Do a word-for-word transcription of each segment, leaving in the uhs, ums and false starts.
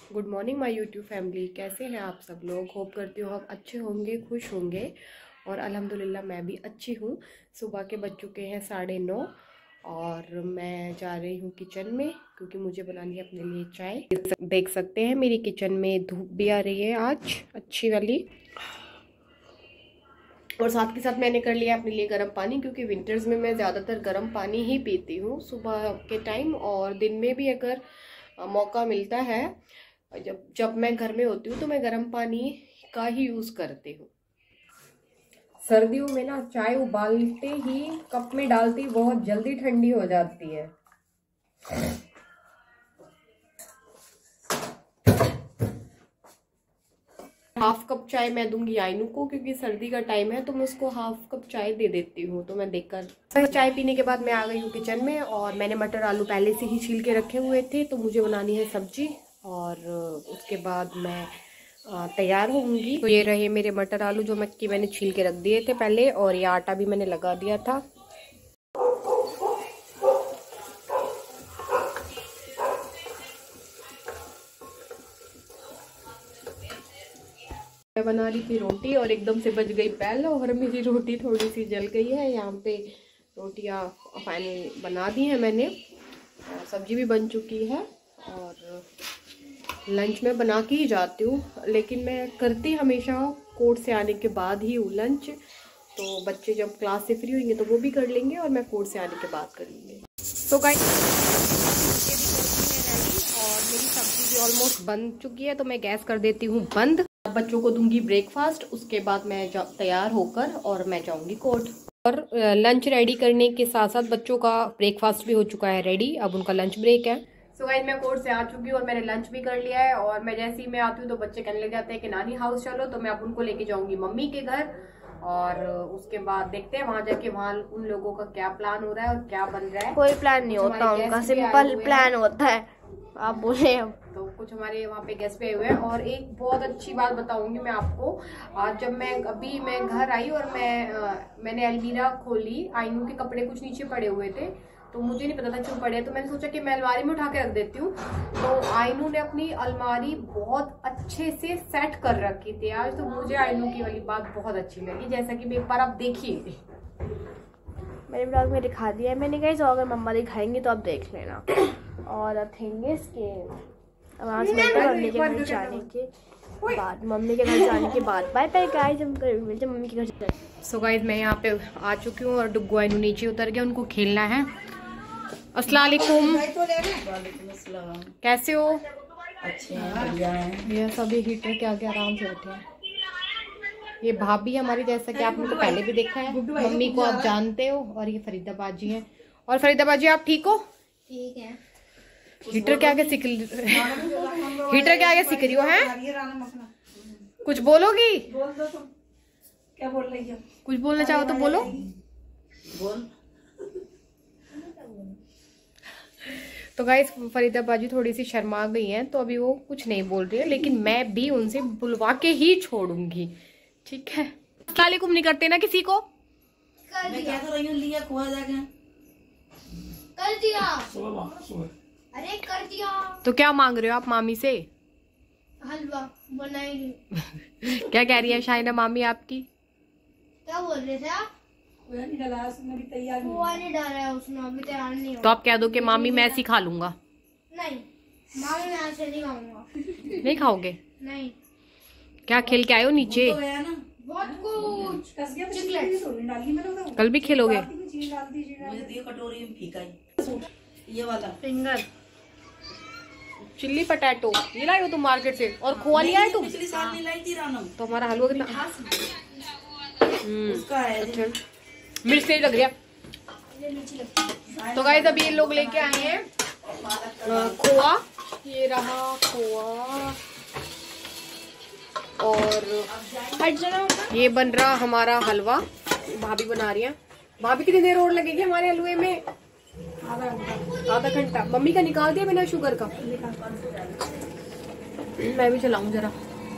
Good morning my YouTube family. कैसे हैं आप सब लोग? होप करती हूँ आप अच्छे होंगे, खुश होंगे। और अल्हम्दुलिल्लाह मैं भी अच्छी हूँ। सुबह के बज चुके हैं साढ़े नौ और मैं जा रही हूँ किचन में क्योंकि मुझे बनानी है अपने लिए चाय। देख सकते हैं मेरी किचन में धूप भी आ रही है आज अच्छी वाली, और साथ के साथ मैंने कर लिया अपने लिए गर्म पानी क्योंकि विंटर्स में मैं ज़्यादातर गर्म पानी ही पीती हूँ सुबह के टाइम, और दिन में भी अगर मौका मिलता है जब जब मैं घर में होती हूँ तो मैं गर्म पानी का ही यूज़ करती हूँ। सर्दियों में ना चाय उबालते ही कप में डालती बहुत जल्दी ठंडी हो जाती है। हाफ कप चाय मैं दूंगी आइनू को क्योंकि सर्दी का टाइम है तो मैं उसको हाफ कप चाय दे देती हूँ। तो मैं देखकर चाय पीने के बाद मैं आ गई हूँ किचन में, और मैंने मटर आलू पहले से ही छील के रखे हुए थे तो मुझे बनानी है सब्जी, और उसके बाद मैं तैयार होंगी। तो ये रहे मेरे मटर आलू जो मैं कि मैंने छील के रख दिए थे पहले, और ये आटा भी मैंने लगा दिया था। मैं बना रही थी रोटी और एकदम से बज गई बेल और मेरी रोटी थोड़ी सी जल गई है। यहाँ पे रोटियाँ फाइनल बना दी हैं मैंने, सब्जी भी बन चुकी है, और लंच में बना के ही जाती हूँ, लेकिन मैं करती हमेशा कोर्ट से आने के बाद ही हूँ लंच। तो बच्चे जब क्लास से फ्री होंगे तो वो भी कर लेंगे और मैं कोर्ट से आने के बाद कर लूँगी। तो गाइस और मेरी सब्जी भी ऑलमोस्ट बन चुकी है तो मैं गैस कर देती हूँ बंद। बच्चों को दूंगी ब्रेकफास्ट, उसके बाद मैं तैयार होकर और मैं जाऊंगी कोर्ट। और लंच रेडी करने के साथ साथ बच्चों का ब्रेकफास्ट भी हो चुका है रेडी, अब उनका लंच ब्रेक है। सो गाइस मैं कोर्ट से आ चुकी हूँ और मैंने लंच भी कर लिया है, और मैं जैसे ही मैं आती हूँ तो बच्चे कहने लग जाते हैं कि नानी हाउस चलो, तो मैं अब उनको लेके जाऊंगी मम्मी के घर, और उसके बाद देखते हैं वहां जाके वहाँ उन लोगों का क्या प्लान हो रहा है और क्या बन रहा है। कोई प्लान नहीं होता उनका, सिंपल प्लान होता है। आप बोले अब तो कुछ हमारे वहाँ पे गेस्ट पे हुए हैं। और एक बहुत अच्छी बात बताऊंगी मैं आपको, आज जब मैं अभी मैं घर आई और मैं आ, मैंने अलमीरा खोली, आइनू के कपड़े कुछ नीचे पड़े हुए थे तो मुझे नहीं पता था क्यों पड़े, तो मैंने सोचा कि मैं अलमारी में उठा के रख देती हूँ। तो आइनू ने अपनी अलमारी बहुत अच्छे से सेट कर रखी थी आज, तो मुझे आइनू की वाली बात बहुत अच्छी लगी, जैसा कि एक बार आप देखिए। मेरे ब्लॉग में दिखा दिया है मैंने, कहीं अगर मम्मा दिखाएंगी तो आप देख लेना। और अब थिंग के अब आज मम्मी के घर जाने के बाद मम्मी के घर जाने के बाद बाय बाय गाइस, हम मिलते मम्मी के घर। सो गाइस मैं यहाँ पे आ चुकी हूँ और डुग्गू आइनू नीचे उतर गया, उनको खेलना है। अस्सलाम वालेकुम, कैसे हो? अच्छे हैं, बढ़िया हैं। ये सभी हीटर के आगे आराम से बैठे हैं। ये भाभी हमारी, जैसा कि आपने तो पहले भी देखा है, मम्मी को आप जानते हो, और ये फरीदा बाजी है। और फरीदा बाजी आप ठीक हो? ठीक है। हीटर के आगे सीख हीटर के आगे सीख रही हो हैं? कुछ बोलोगी? बोल दो तुम, क्या बोल रही हो? कुछ बोलना चाहो तो बोलो। बोल। तो गाइस फरीदा बाजी थोड़ी सी शर्मा गई हैं तो अभी वो कुछ नहीं बोल रही है, लेकिन मैं भी उनसे बुलवा के ही छोड़ूंगी, ठीक है? अस्सलामुअलैकुम नहीं करते ना किसी को। मैं क्या कर रही हूँ, लिया खुआ जाके कर दिया। अरे कर दिया। तो क्या मांग रहे हो आप मामी से? हलवा बनाएंगे। क्या कह रही है शाइना मामी आपकी? क्या बोल रहे थे आप? नहीं डाला उसने, भी तैयार नहीं हुआ नहीं डाला है उसने, अभी तैयार नहीं हो। तो आप कह दो कि मामी मैं ऐसी खा लूंगा। नहीं मामी मैं ऐसे नहीं खाऊंगा। नहीं खाओगे? नहीं। क्या खेल के आए हो नीचे? तो गया ना बहुत कुछ। चॉकलेट कल भी खेलोगे? मुझे दियो कटोरी में फीका ही, ये वाला फिंगर चिल्ली पटैटो ये लाई हो तुम मार्केट से, और खोआ लिया है तुम? पिछली साल नहीं लाई थी रानम, तो हमारा हलवा कितना उसका है। अच्छा मिर्च तेज लग रहा है। तो गाइस अभी ये लोग लेके आए हैं खोआ, ये रहा खोआ, और ये बन रहा हमारा हलवा, भाभी बना रही है। भाभी कितनी देर और लगेगी हमारे हलवे में? आधा घंटा। मम्मी का निकाल दिया बिना शुगर का? मैं भी चलाऊं जरा।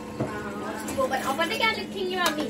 क्या लिखेंगे मम्मी?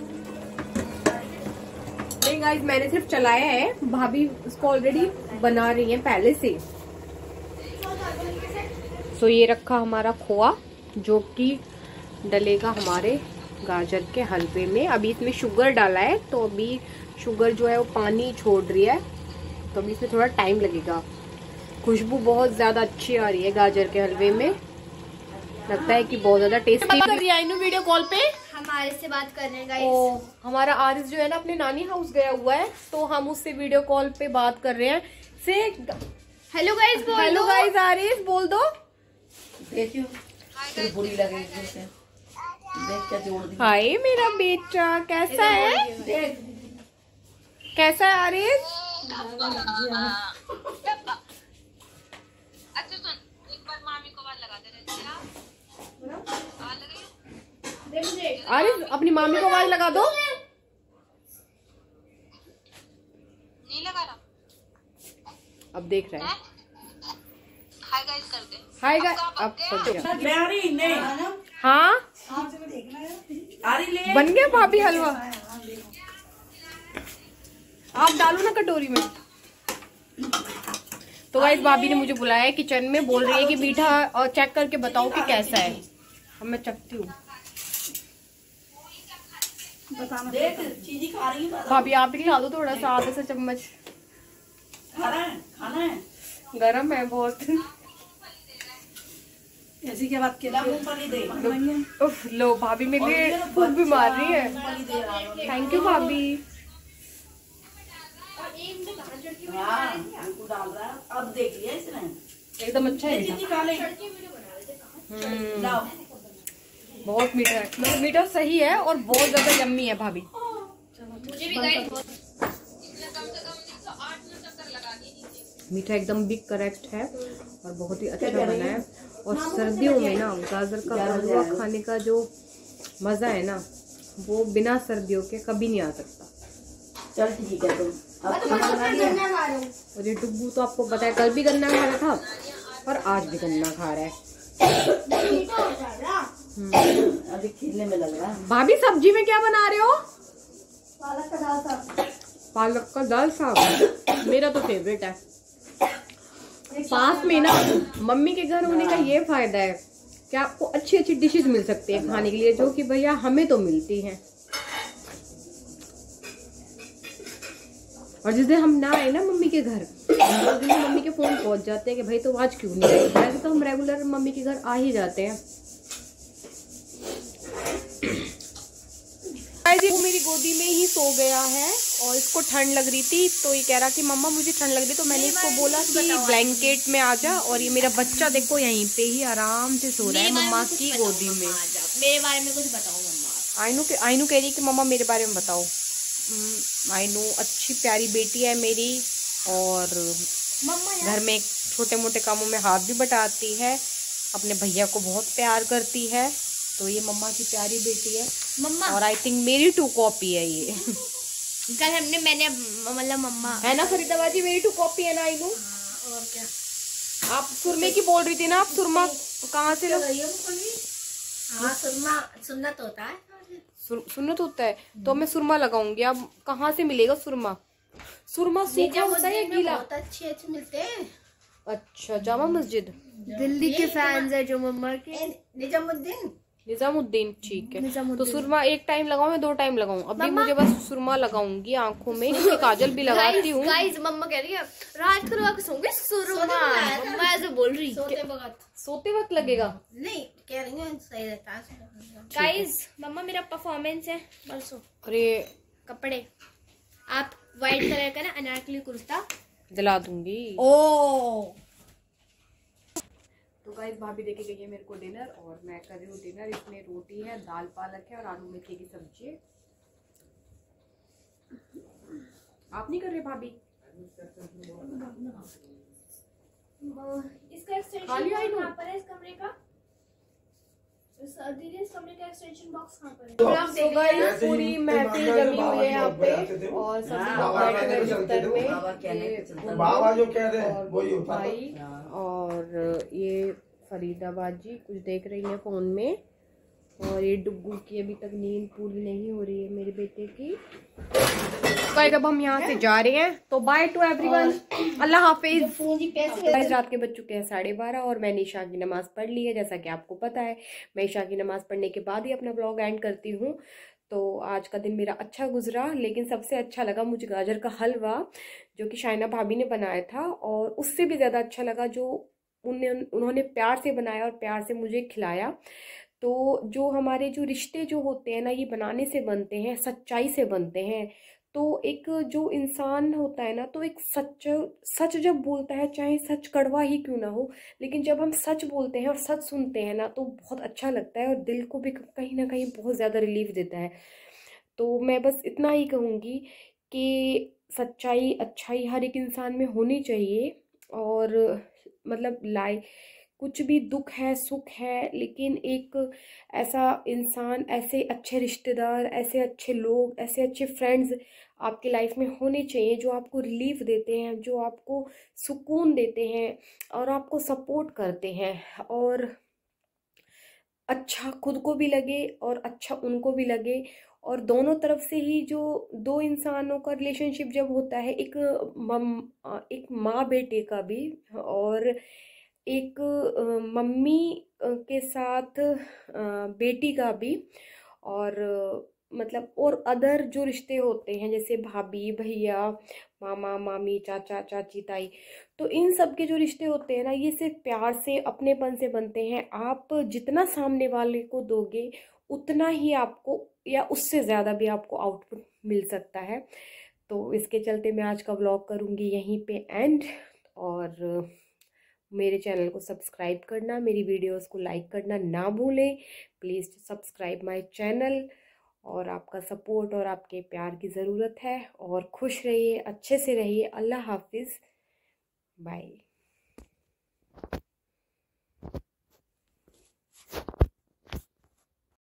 नहीं गाइस मैंने सिर्फ चलाया है, भाभी उसको ऑलरेडी बना रही है पहले से। सो ये रखा हमारा खोआ जो कि डलेगा हमारे गाजर के हलवे में। अभी इसमें शुगर डाला है तो अभी शुगर जो है वो पानी छोड़ रही है, तो अभी इसमें थोड़ा टाइम लगेगा। खुशबू बहुत ज्यादा अच्छी आ रही है गाजर के हलवे में, लगता है कि बहुत ज्यादा टेस्टी कर रही है। आइनू वीडियो कॉल पे हमारे से बात करने का। ओ, हमारा आरिस जो है ना अपने नानी हाउस गया हुआ है, तो हम उससे वीडियो कॉल पे बात कर रहे हैं। से हेलो गाइस बोल हेलो गाइस आरिस बोल दो। देखियो तेरी बुरी लगे जैसे देख क्या जोड़ दी। हाय मेरा बेटा कैसा है, देख कैसा है आरिस? अच्छा सुन, एक बार मामी को आवाज लगा दे रहे आरिस अपनी मामी को आवाज लगा दो। नहीं लगा रहा। अब देख रहे हैं। हाय गाइस कर दे। हाय गाइस अब सब मैं आ रही नहीं हाँ आ रही ले बन गया भाभी हलवा। आप डालो ना कटोरी में। तो गाइस भाभी ने मुझे बुलाया है किचन में, बोल रही है कि मीठा और चेक करके बताओ कि कैसा है। अब मैं चखती हूँ। देख चीजी खा रही है भाभी आप ही खिला दो थोड़ा सा, आधा सा चम्मच। खाना है खाना है गरम है बहुत। ऐसी क्या बात के मूंगफली दे। उफ, लो भाभी मेरे फूक भी मार रही है। थैंक यू भाभी। हाँ उनको डाल रहा है। अब देख लिया इसने एकदम अच्छा है चीजी खा ले। हम्म, लाओ बहुत मीठा है, मतलब मीठा सही है और बहुत ज्यादा यम्मी है भाभी। मुझे भी गाइस मीठा एकदम भी करेक्ट है और बहुत ही अच्छा बना है। और सर्दियों में ना गाजर का हलवा खाने का जो मजा है ना वो बिना सर्दियों के कभी नहीं आ सकता। चल ठीक है तुम अब खाना बना लिया। और ये डुब्बू तो आपको पता है कल भी गन्ना खा रहा था और आज भी गन्ना खा रहा है। अभी खिलने में लग रहा है। भाभी सब्जी में क्या बना रहे हो? पालक का दाल साग। पालक का दाल साग मेरा तो फेवरेट है। पास में ना मम्मी के घर होने का ये फायदा है कि आपको अच्छी अच्छी डिशेस मिल सकती है खाने के लिए, जो कि भैया हमें तो मिलती हैं। और जिस दिन हम ना आए ना मम्मी के घर, उस दिन मम्मी के फोन पहुंच जाते हैं कि भाई तो आज क्यों नहीं आए। वैसे तो हम रेगुलर मम्मी के घर आ ही जाते हैं। वो मेरी गोदी में ही सो गया है और इसको ठंड लग रही थी, तो ये कह रहा कि मम्मा मुझे ठंड लग रही, तो मैंने इसको बोला कि ब्लैंकेट में आ जा। और ये मेरा बच्चा देखो यहीं पे ही आराम से सो रहा है मम्मा की गोदी में। मेरे बारे में कुछ बताओ मम्मा। आइनू के आइनू कह रही कि मम्मा मेरे बारे में बताओ। आइनू अच्छी प्यारी बेटी है मेरी और घर में छोटे मोटे कामों में हाथ भी बटाती है, अपने भैया को बहुत प्यार करती है। तो ये मम्मा की प्यारी बेटी है मम्मा। और आई थिंक मेरी टू कॉपी है ये। कल हमने मैंने मतलब मम्मा है ना फरीदाबादी, मेरी टू कॉपी है ना आइनू। और क्या आप सुरमे की बोल रही थी ना, आप सुरमा कहाँ से लो? हाँ सुरमा सुनना तो होता है। सुर, सुन्नत होता है तो मैं सुरमा लगाऊंगी। अब कहाँ से मिलेगा सुरमा? सुरमा सूखा होता है या गीला? बहुत अच्छे अच्छे मिलते हैं। अच्छा जामा मस्जिद दिल्ली के फैंस है जो मम्मा के। निजामुद्दीन निजामुद्दीन ठीक है। निजामुद्दीन। तो सुरमा एक टाइम लगाऊं या दो टाइम लगाऊं? अभी मुझे बस सुरमा लगाऊंगी आंखों में, नीचे काजल भी लगाती हूँ। गाइस मम्मा कह रही है रात को लगा के सोंगे सुरमा। मम्मा ऐसे बोल रही सोते वक्त। सोते वक्त लगेगा नहीं कह रही है सही रहता है। गाइस मम्मा मेरा परफॉर्मेंस है परसों। अरे कपड़े आप व्हाइट कलर का ना अनारकली कुर्ता दिला दूंगी। ओ तो गाइस भाभी देके गई है मेरे को डिनर और मैं कर रही हूँ डिनर। इसमें रोटी है, दाल पालक है और आलू मेथी की सब्जी है। आप नहीं कर रहे भाभी? इसका एक्सटेंशन कहाँ पर है इस कमरे का? दीदी इस कमरे का एक्सटेंशन बॉक्स कहाँ पर है? तो गाइस पूरी महफिल जमी हुई है यहाँ पे और सभी लोग बैठे हुए बिस्तर में। बाबा जो कह रहे हैं वही होता है। भाई और ये फरीदाबाद जी कुछ देख रही है फोन में और ये डुग्गू की अभी तक नींद पूरी नहीं हो रही है मेरे बेटे की। गाइस अब हम यहाँ से जा रहे हैं, तो बाय टू एवरीवन, अल्लाह हाफिज। गाइस रात के बज चुके हैं साढ़े बारह और मैंने ईशा की नमाज पढ़ ली है। जैसा कि आपको पता है मैं ईशा की नमाज पढ़ने के बाद ही अपना ब्लॉग एंड करती हूँ। तो आज का दिन मेरा अच्छा गुजरा, लेकिन सबसे अच्छा लगा मुझे गाजर का हलवा जो कि शाइना भाभी ने बनाया था, और उससे भी ज़्यादा अच्छा लगा जो उन्हें उन्होंने प्यार से बनाया और प्यार से मुझे खिलाया। तो जो हमारे जो रिश्ते जो होते हैं ना, ये बनाने से बनते हैं, सच्चाई से बनते हैं। तो एक जो इंसान होता है ना, तो एक सच सच जब बोलता है, चाहे सच कड़वा ही क्यों ना हो, लेकिन जब हम सच बोलते हैं और सच सुनते हैं ना, तो बहुत अच्छा लगता है और दिल को भी कहीं ना कहीं बहुत ज़्यादा रिलीफ देता है। तो मैं बस इतना ही कहूँगी कि सच्चाई अच्छाई हर एक इंसान में होनी चाहिए। और मतलब लाइ कुछ भी दुख है सुख है, लेकिन एक ऐसा इंसान, ऐसे अच्छे रिश्तेदार, ऐसे अच्छे लोग, ऐसे अच्छे फ्रेंड्स आपकी लाइफ में होने चाहिए जो आपको रिलीफ देते हैं, जो आपको सुकून देते हैं और आपको सपोर्ट करते हैं, और अच्छा खुद को भी लगे और अच्छा उनको भी लगे। और दोनों तरफ से ही जो दो इंसानों का रिलेशनशिप जब होता है, एक मम एक माँ बेटे का भी, और एक मम्मी के साथ बेटी का भी, और मतलब और अदर जो रिश्ते होते हैं जैसे भाभी भैया, मामा मामी, चाचा चाची, ताई, तो इन सब के जो रिश्ते होते हैं ना, ये सिर्फ प्यार से अपनेपन से बनते हैं। आप जितना सामने वाले को दोगे उतना ही आपको या उससे ज़्यादा भी आपको आउटपुट मिल सकता है। तो इसके चलते मैं आज का व्लॉग करूँगी यहीं पे एंड, और मेरे चैनल को सब्सक्राइब करना, मेरी वीडियोस को लाइक करना ना भूलें। प्लीज़ सब्सक्राइब माय चैनल, और आपका सपोर्ट और आपके प्यार की ज़रूरत है। और खुश रहिए, अच्छे से रहिए। अल्लाह हाफिज़, बाय।